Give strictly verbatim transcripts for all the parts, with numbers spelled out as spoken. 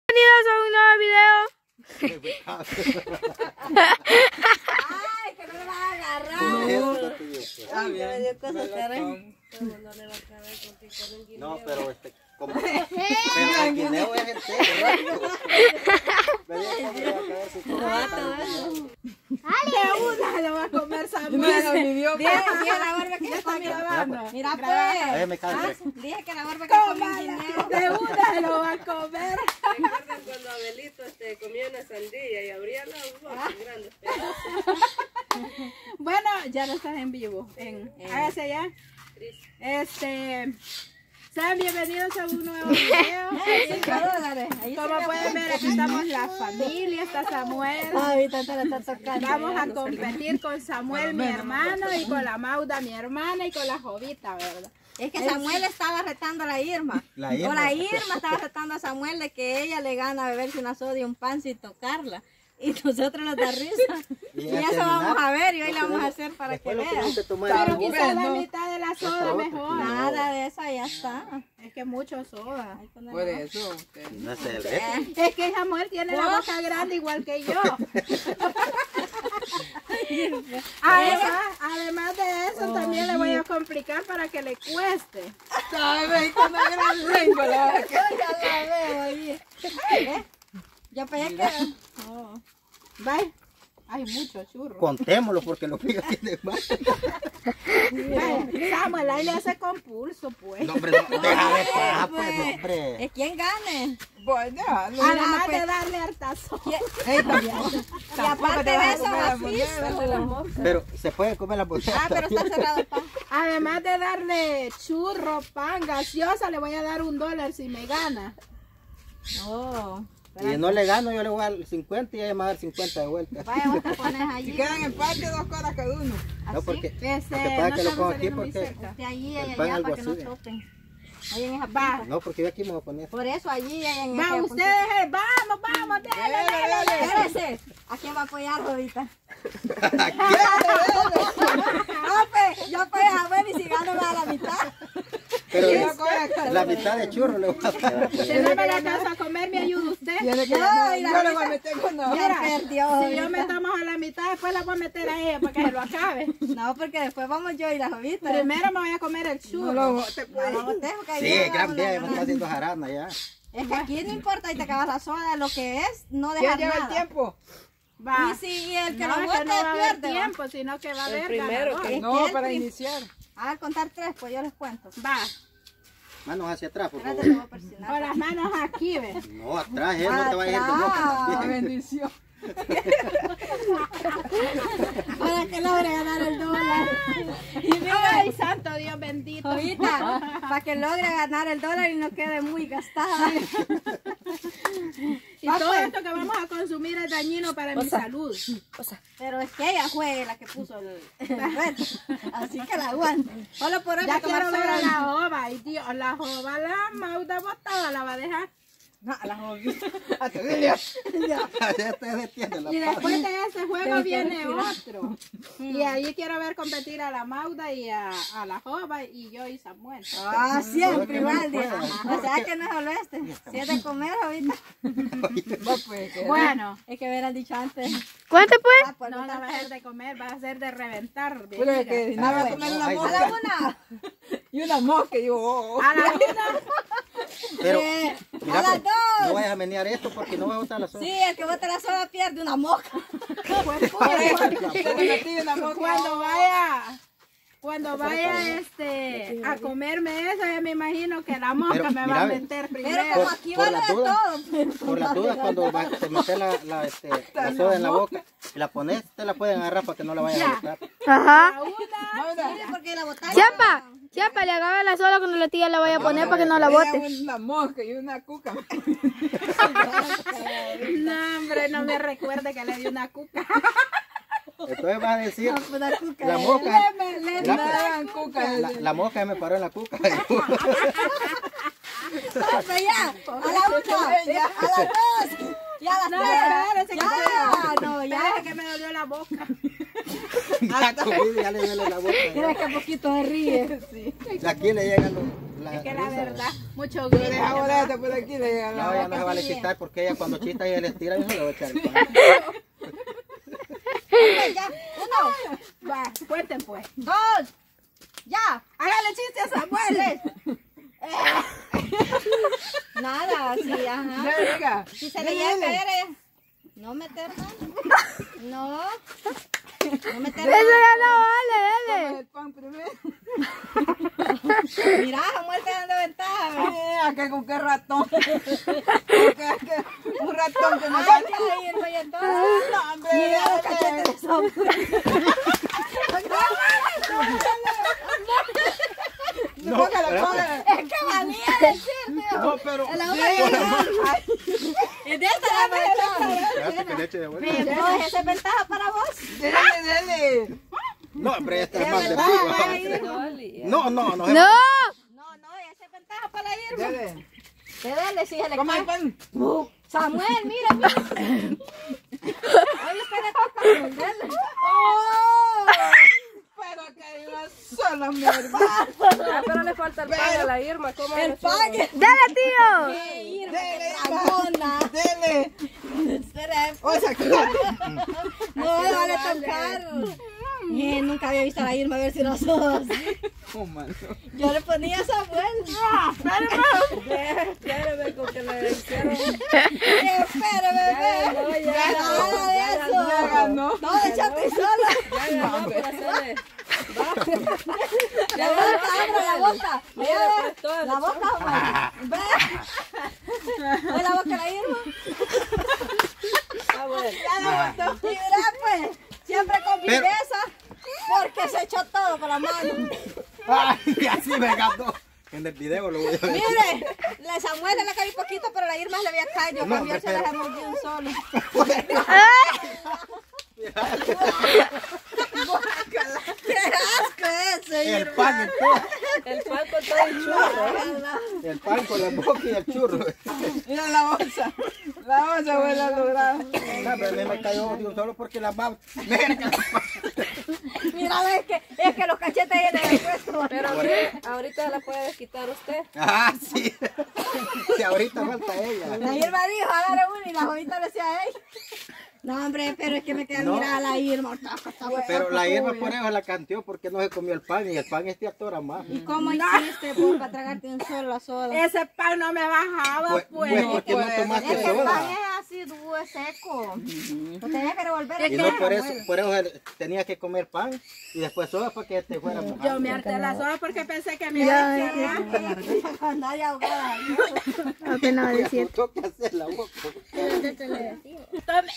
Bienvenidos a un nuevo video. Ay, que no me vas a agarrar. Ay, me dio cosas que no, pero este, como pero el guineo es el serio. De una lo va a comer Samuel. Dije la barba que está grabando. Mira pues. Dije que la barba que come guineo. De una se lo va a comer. ¿Recuerdan cuando Abelito este, comía una sandía y abría la uva con grandes pedazos? Bueno, ya no estás en vivo. En, hágase allá. Este, sean bienvenidos a un nuevo video. Como pueden ver, aquí estamos la familia, está Samuel. Vamos a competir con Samuel, mi hermano, y con la Mauda, mi hermana, y con la Jovita, ¿verdad? Es que Samuel estaba retando a la Irma. La Irma. O la Irma estaba retando a Samuel de que ella le gana a beberse una soda y un pan sin tocarla. Y nosotros nos da risa. Y, y eso vamos a ver y hoy lo vamos a hacer para que vean. Pero quizás la mitad de la soda mejor. Nada de eso, ya está. Es que mucho soda. Por eso. No sé, ¿ves? Es que Samuel tiene la boca grande igual que yo. Además, además de eso, también le voy a complicar para que le cueste. ¿Sabes? Con una gran lengua la vaca. Ya la veo ahí. ¿Eh? Ya pensé que... Oh. Bye. Hay mucho churro. Contémoslo porque lo que tiene más. Samuel, ahí le hace compulso, pues. No, hombre, no, deja de paz, pues, hombre. Es quien gane. Bueno, no, además de darle hartazo. Y aparte de eso, macizo. Pero se puede comer la botella. Ah, pero está cerrado el pan. Además de darle churro, pan, gaseosa, le voy a dar un dólar si me gana. Oh. Y no le gano, yo le voy a dar cincuenta y ella me va a dar cincuenta de vuelta. Vaya, vos te pones allí. Si quedan empate, dos coras cada uno. No, porque, Ese, porque para no que lo pongo aquí porque porque allí, el allá, pan allá, algo para que no así. choquen. Ahí en esa va. No, porque yo aquí me voy a poner. Por eso allí, allá en Va, ustedes, vamos, vamos, dale, dale, dale. Espérese. ¿A quién va a apoyar ahorita? ¿A quién? Yo apoyo a ver y si gano me da la mitad. Pero la mitad de churro le voy a dar. Si no me la alcanzo a comer, ¿me ayuda usted? Yo le voy a meter con no. Mira, si yo metamos a la mitad, después la voy a meter a ella para que se lo acabe. No, porque después vamos yo y la Jovita. Primero me voy a comer el churro. No lo te puedes. No, no, sí, gran día, me está haciendo jarana ya. Es que aquí no importa y te acabas la soda, lo que es no dejar ¿Quién lleva nada. el tiempo? Va. Y si el que no, lo vote no pierde tiempo, sino que va a haber primero que... No, para iniciar. A contar tres, pues yo les cuento. Va. Manos hacia atrás, por favor. Con las manos aquí, ¿ves? No, atrás, él no te va a ir de boca. Bendición. Para que logre ganar el dólar. Y ay, santo Dios bendito. Ahorita, para que logre ganar el dólar y no quede muy gastada. Y todo esto que vamos a consumir es dañino para mi salud. Pero es que ella fue la que puso el reto. Así que la aguanto. Solo por eso ya quiero ver a la jova. Y tío, la jova, la Mauda botada la va a dejar. No, a la jovita. Y después de ese juego viene otro. Y ahí quiero ver competir a la Mauda y a, a la Jova y yo y Samuel. Ah, siempre igual. O sea que no es solo este. Si es de comer ahorita. Bueno, es que hubieran dicho antes. ¿Cuánto pues? No, no va a ser de comer, va a ser de reventar. De Pero que no va a comer una mosca. Una. Y una mosca, y digo, a la una. Pero, eh, mira, a las dos. No vayas a menear esto porque no va a botar la soda. Sí, el que bota la soda pierde una mosca. Cuando vaya, cuando vaya este a comerme eso, yo me imagino que la mosca pero, me mira, va a meter primero. Pero por, como aquí por va la de duda, todo. Por la duda, cuando va, te metes la, la, este, la soda en la boca y la pones, te la pueden agarrar para que no la vayan a botar. Ajá. La una, sí, porque la botaron. Chapa, chapa, le agarra la soda cuando la tía la vaya a poner para que no la bote. Una mosca y una cuca. No, hombre, no me recuerde que le di una cuca. Entonces vas a decir, No, la, cuca, la mosca, le, le, la, le, cuca. la, la mosca me paró en la cuca. ya, a la una, ya, a las dos, y a las tres. No, ya, no, ya, es que me dolió la boca. Ya comido, ya le duele la boca. Mira que poquito de ríe. Sí. Y aquí le llegan los... La, Es que la risa, verdad, mucho Tú grito. dejas volarte por aquí, le llega la No, ya no boca. se vale quitar porque ella cuando chista y él estira y se le va a echar el pan. Ya, uno, Va, cuenten pues. dos, ya. Hágale chiste a Samuel. Nada, sí, ajá. Ya llega. Si se le llega a caer, ella. No meter mano. No. No meter mano. Eso ya no vale, Come el pan primero. Mira, Samuel te dando ventaja. ¿verdad? Eh, acá con qué ratón. Con qué- qué- un ratón que no Ay, sale. ya, y el güey entonces. No, hombre, Mira los dale. cachetes de Samuel. No, Póngale, espérate. póngale. Es que valía decirte. No, pero... En la boca Con la mano. Y de esta la mano. Espérate que le eche de vuelta. Entonces, esa es ventaja para vos. Dele, dele. No, hombre, esta es más de verdad, pico. No, no, no. No. No, no, esa es ventaja para Irma. Dele. Te dale, sí, se le Come el cae. pan. Samuel, mira, mira. Oye, usted le toca. Dale. ¡Oh! Pero que iba sola, mi hermano. Ah, pero le falta el pan a la Irma. ¿Cómo El le pan. subo? Dale, tío. ¡Qué Irma, qué Dele, dragona! Dele. Espera, O sea, que- no le vale tocar. Eh, nunca había visto a la Irma a ver si los ojos. Oh, mano. Yo le ponía a Samuel. Espérame con que le hicieron. Espera, bebé. No, ya, Nada de Ya eso. ganó. No, échate sola. ya ganó por hacerle. La boca, abre la boca. Mira, Ve, pues, todo la el boca, Samuel. Ve. Ve la boca de la Irma. Ah, bueno. Ya la botó. Y mira, pues, siempre con Pero- viveza, porque se echó todo con la mano. Ay, y así me ganó. En el video lo voy a ver. Mire, la Samuel le caí poquito, pero la Irma le había caído. No, Cambió, se pero- la mordió un solo. ¡Qué asco ese! El pan entero. El pan con todo el churro. El pan con la boca y el churro. Mira la bolsa. La bolsa huele a logrado. No, pero a mí me cayó de un solo porque la mamá... Mira que la Mira, es que, es que los cachetes vienen del puesto. Pero sí, ahorita la puede quitar usted. Ah, sí. Sí, ahorita falta ella. La Irma dijo, agarre uno y la jovita le decía a ella. No, hombre, pero es que me queda No. mirada la Irma. Taca, taca, Pero la taca, hierba uy. por eso la canteó porque no se comió el pan y el pan este atora más. ¿Y cómo hiciste vos para tragarte un solo la soda? Ese pan no me bajaba, Pues, pues. pues porque no pues, tomaste Es que el pan soda. es así, duro, es seco. Lo tenías que revolver. Y no por eso, por eso tenía que comer pan y después soda para que te fuera mojado. Yo me harté la soda porque pensé que me iba a echar. Cuando haya ahogada. Apenas decir. Tengo que hacer la boca. Tome.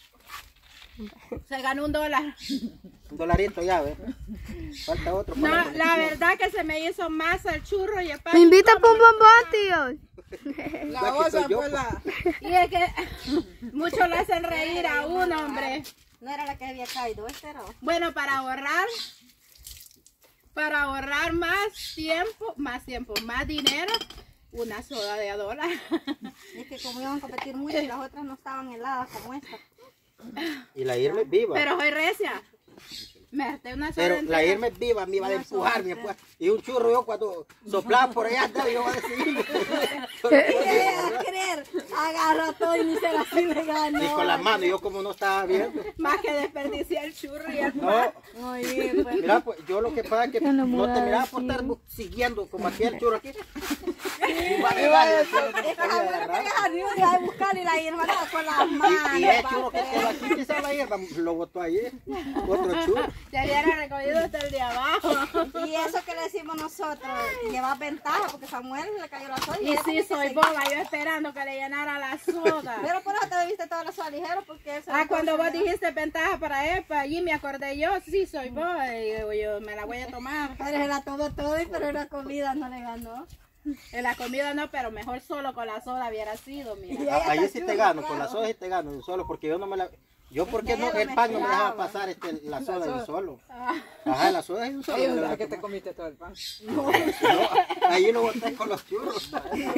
Se ganó un dólar. Un dolarito ya, ¿ves? Falta otro. No, para la verdad que se me hizo más el churro y el pan. Me invita a un bombón, tío. La que bolsa soy yo, fue la... Y es que muchos lo hacen reír a uno, hombre. No era la que había caído, esta era. Bueno, para ahorrar, para ahorrar más tiempo, más tiempo, más dinero, una soda de a dólar. Es que como iban a competir mucho y las otras no estaban heladas como esta. Y la Irma es viva. Pero soy recia. Me harté una soda Pero la entera. Irma es viva, me iba a empujar, me empuja. Y un churro yo cuando soplaba por allá, andaba, yo iba a decir. ¿Qué vas a querer? Agarra todo y ni se la sí le ganó. Y con las manos, yo como no estaba viendo. Más que desperdicié el churro y el pan. No, Oye, pues. mira, pues yo lo que pasa es que no te miraba por estar siguiendo como aquí el churro aquí. Y vale, vale, Es que la abuela que dejar ni una de buscar y la Irma no, con las manos. y, y el churro que quedó aquí, quizás la hierba lo botó allí. Otro churro. Se hubiera recogido hasta el de abajo. Y eso que le decimos nosotros, lleva ventaja porque Samuel le cayó la soda. Y ella sí, tenía que soy seguir. boba, yo esperando que le llenara la soda. Pero por eso te bebiste toda la soda ligero porque eso. Ah, cuando vos dijiste ventaja para él, para allí me acordé yo, sí, soy boba, y digo, yo me la voy a tomar. Pero era todo, todo, y pero la comida no le ganó. En la comida no, pero mejor solo con la soda hubiera sido, mira. Ah, ahí sí te gano, con la soda sí te gano, solo porque yo no me la... Yo porque no, el pan no me dejaba pasar este, la soda de un solo. Ajá, la soda de un solo. Ay, me ¿verdad la que te tomaba. comiste todo el pan? No, ahí lo boté con los churros.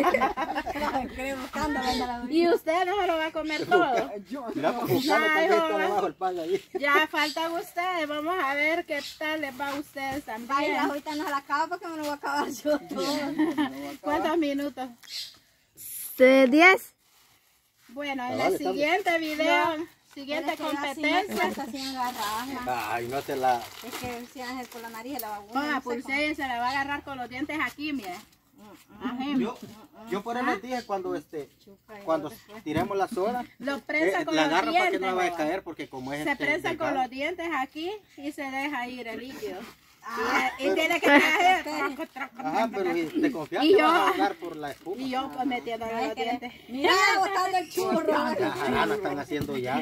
Y usted no se lo va a comer todo. Mira, pues buscando Ay, también está joven. debajo el pan ahí. Ya faltan ustedes. Vamos a ver qué tal les va a ustedes Ay, también. ahorita no se la acabo porque me lo voy a acabar yo todo. ¿Cuántos minutos? diez. Bueno, en Ah, el vale, estamos- siguiente video, siguiente Pero es que competencia. así no se sin agarrarla. Ay, no se la... Es que si Ángel por la nariz se la va a Ponga, no sé pulsera y se la va a agarrar con los dientes aquí, mire. Ajá. Yo, yo por eso les dije cuando este, cómo. cuando tiremos la soda, Lo prensa eh, con la los agarro para que dientes. no me vaya a joven. caer porque como es Se este, prensa con delgado. los dientes aquí y se deja ir el líquido. Ah, y, y tiene que caer. Ajá, pero si te confías Y te yo- vas a ahogar por la espuma. Y yo pues metiéndole Ay, los que le- dientes. Mira, botando el churro. Ajá, lo están haciendo ya.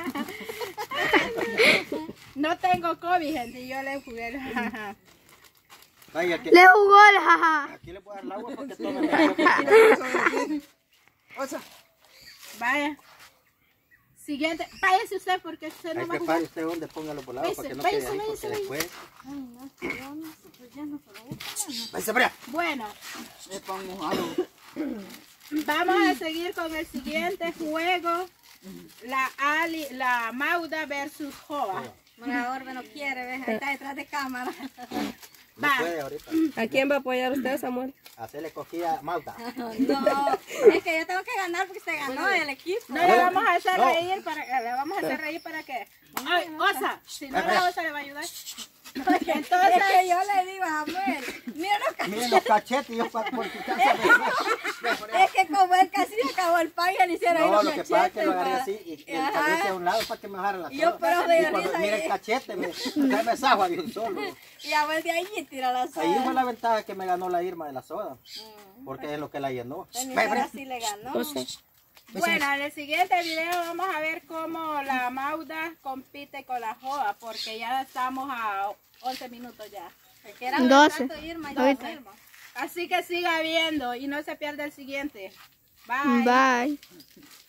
No tengo COVID, gente, y yo le jugué. Ajá. Vaya que Le jugó el jaja. aquí le voy a dar el agua porque tomen el O sea, Vaya. Siguiente. Váyase usted porque usted no Hay va a que jugar. parar usted donde ponga los volados para que no Váyase, quede ahí váyase, porque váyase. después... Ay, no, es que yo no sé, pues ya no se lo gusta. Váyase para allá. Bueno, el pan mojado. vamos a seguir con el siguiente juego. La Ali, la Mauda versus Joa. Bueno, Orbe no quiere, ¿ves? Ahí está detrás de cámara. No Va. puede ahorita. ¿A quién va a apoyar usted, Samuel? Hacerle cosquilla a Malta. No, es que yo tengo que ganar porque se ganó el equipo. No le vamos a hacer No. reír para le vamos a hacer reír para qué. Ay, Osa, si no la Osa le va a ayudar. Es Entonces, que yo le digo a Samuel, mira los cachetes. Miren los cachetes, yo pa- por tu casa. Es que como él casi acabó el pan y le hicieron ahí No, los lo que cachetes. pasa es que lo agarré para- así y, y el Ajá. cabeza a un lado para que me bajara la Y yo, soda. pero de Y cuando risa mira ahí. el cachete, me, me, me zafo de un solo. Y a ver de ahí y tira la soda. Ahí fue la ventaja que me ganó la Irma de la soda. Porque es lo que la llenó. En mi Ve, cara ve. sí le ganó. bueno, en el siguiente video vamos a ver cómo la Mauda compite con la Joa, porque ya estamos a once minutos ya. Que era doce. tanto Irma y Ahorita. Irma. Así que siga viendo y no se pierda el siguiente. Bye. Bye.